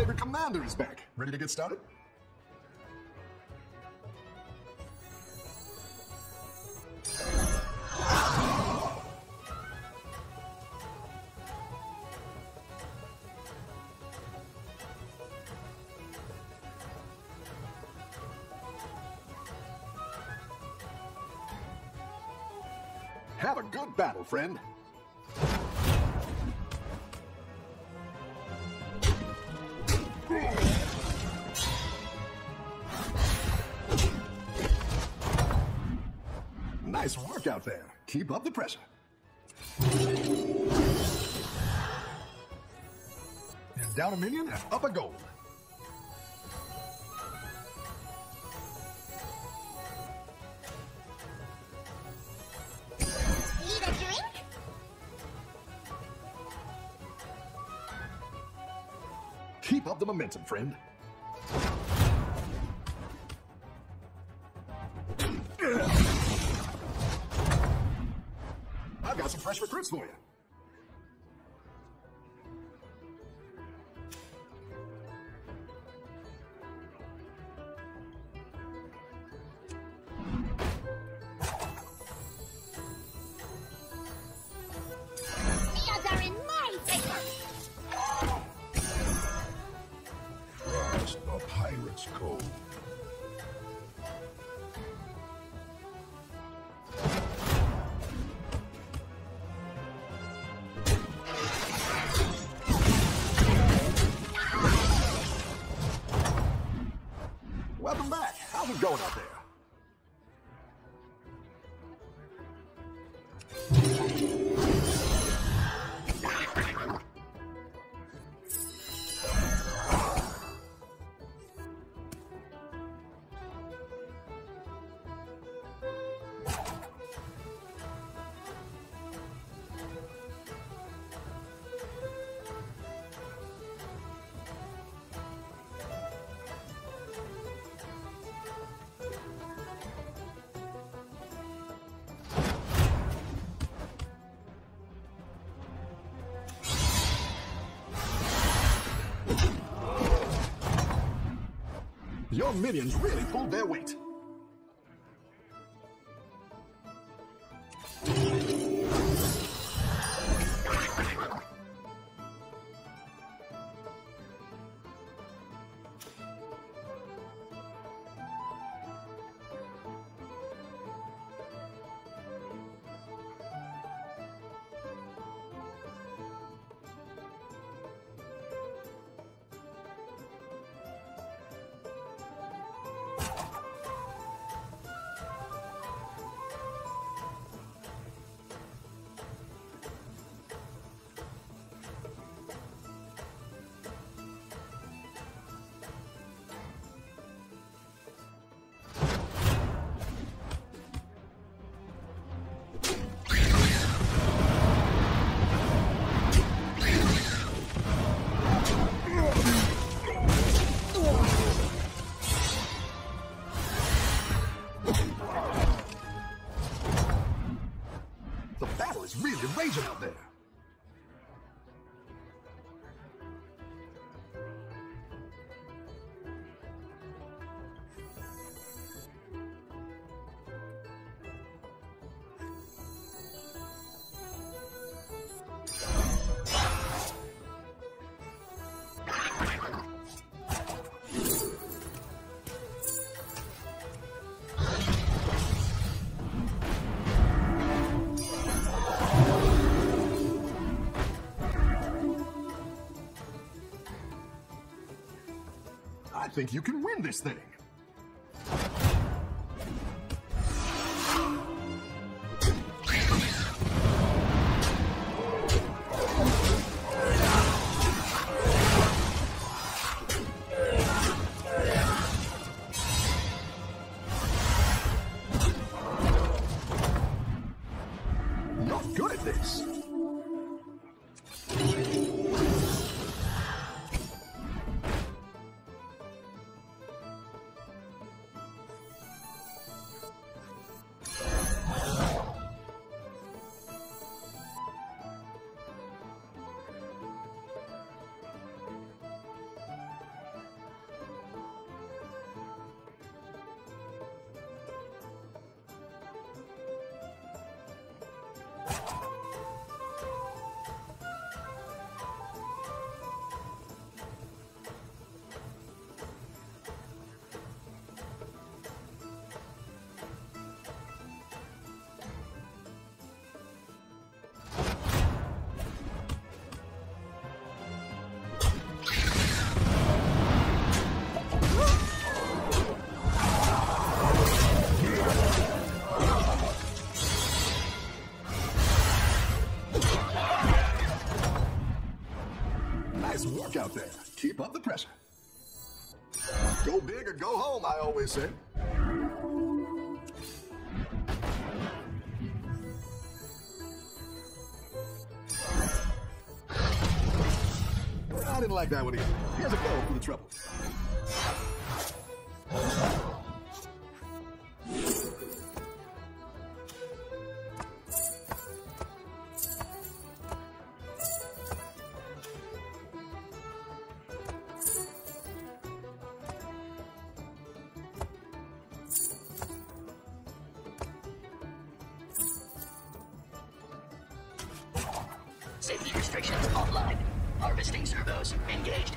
favorite commander is back. Ready to get started? Have a good battle, friend. Nice work out there. Keep up the pressure. And down a minion and up a gold. Need a drink? Keep up the momentum, friend. I've got some fresh recruits for you. The odds are in my favor. Trust the pirate's code. Welcome back. How's it going out there? Your minions really pulled their weight. The battle is really raging out there. I think you can win this thing. You're good at this. out there. Keep up the pressure. Go big or go home, I always say. I didn't like that one either. Here's a go for the trouble. Safety restrictions online. Harvesting servos engaged.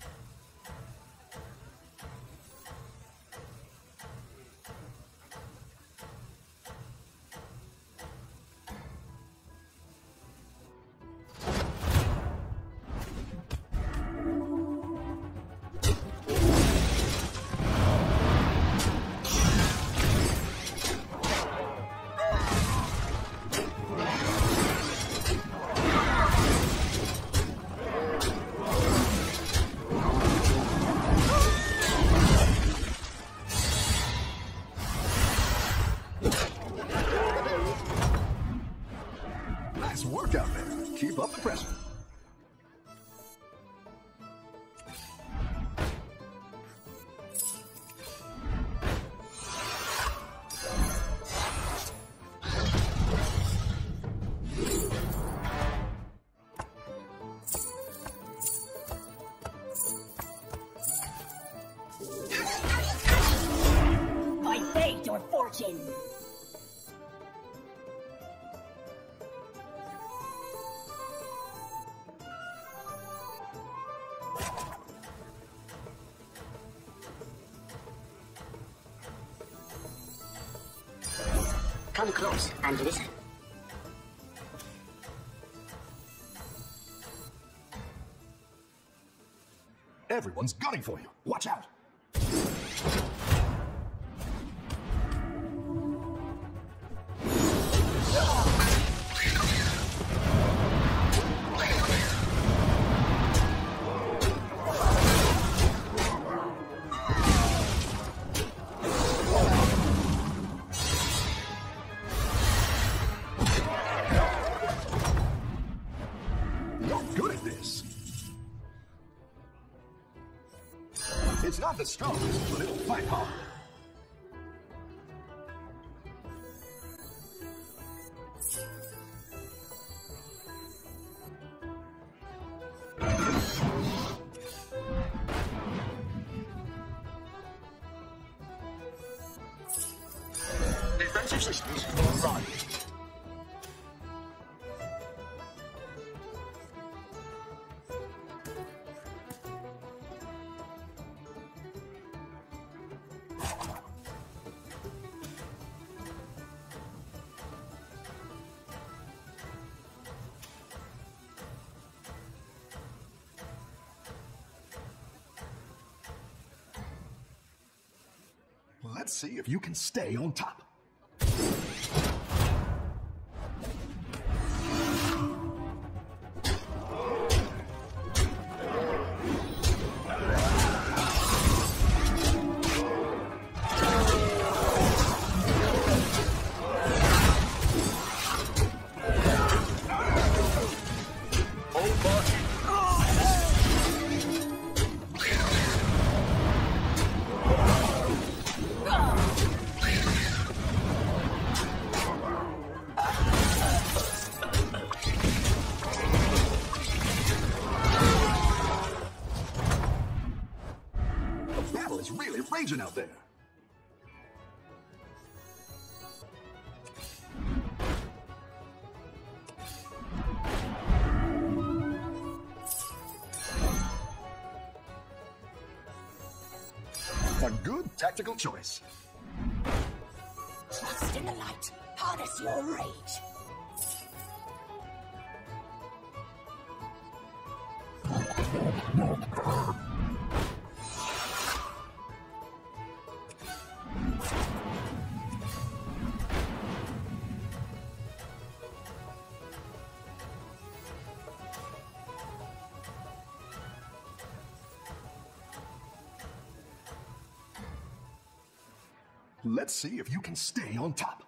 Nice work out there. Keep up the pressure. I begged your fortune. Come close and listen. Everyone's gunning for you. Watch out. You're good at this. It's not the strongest, but it'll fight hard. Defensive systems run. Let's see if you can stay on top. The battle is really raging out there. A good tactical choice. Trust in the light. Harness your rage. Let's see if you can stay on top.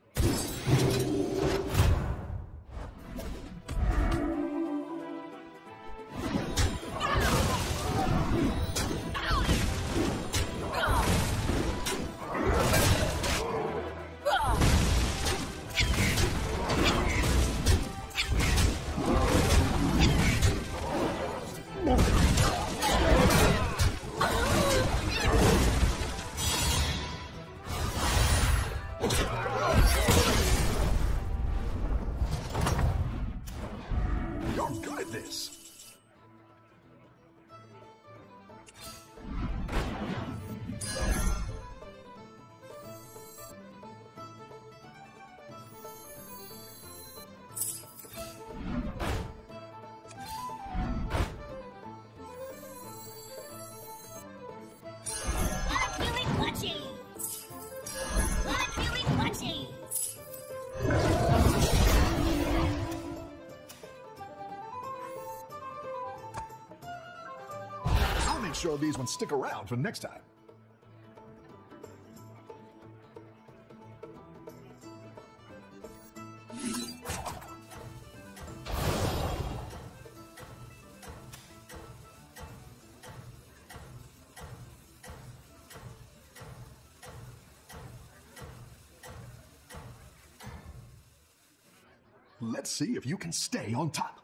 You're good at this. Feeling clutchy! Feeling clutchy! I'll make sure these ones stick around for next time. Let's see if you can stay on top.